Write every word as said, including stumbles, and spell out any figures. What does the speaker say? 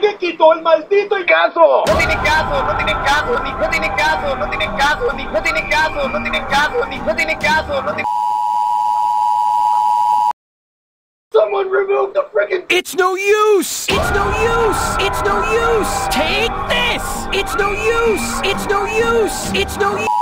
alguien quitó el maldito caso. No tiene caso, no tiene caso, ni no tiene caso, no tiene caso, ni no tiene caso, no tiene caso, ni no tiene caso, no tiene. Someone remove the freaking. It's no use. It's no use. It's no use. Take this. It's no use. It's no use. It's no use.